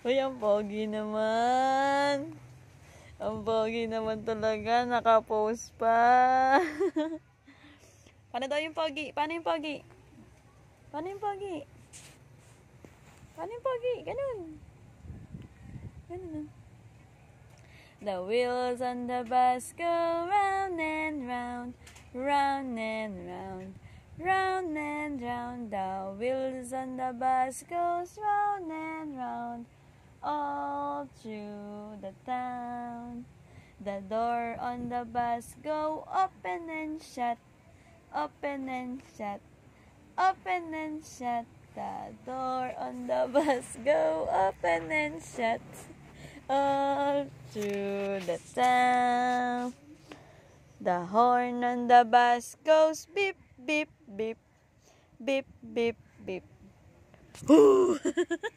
Uy, ang pogi naman. Ang pogi naman talaga. Naka-pose pa. Paano daw yung pogi? Paano yung pogi? Paano yung pogi? Paano yung pogi? Ganun. Ganun. The wheels on the bus go round and round, round and round, round and round. The wheels on the bus goes round and round, all through the town. The door on the bus go open and shut, open and shut, open and shut. The door on the bus go open and shut, all through the town. The horn on the bus goes beep, beep, beep, beep, beep, beep.